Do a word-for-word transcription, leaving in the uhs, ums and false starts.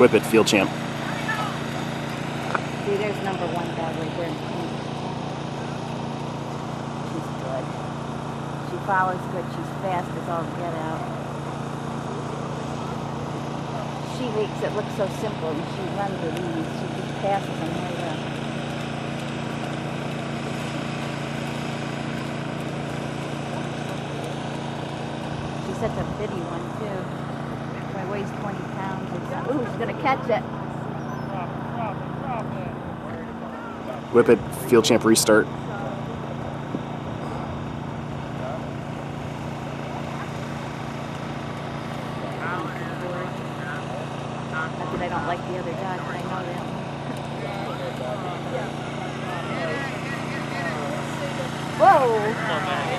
Whip it, field champ. See, there's number one dog right there in pink. She's good. She follows good. She's fast as all get out. She makes it look so simple, and she runs with ease. She just passes them right up. She's such a bitty one, too. She weighs twenty pounds. It's, ooh, she's going to catch it. Whip it, field champ, restart. Not that I don't like the other dog, but I know them. Whoa!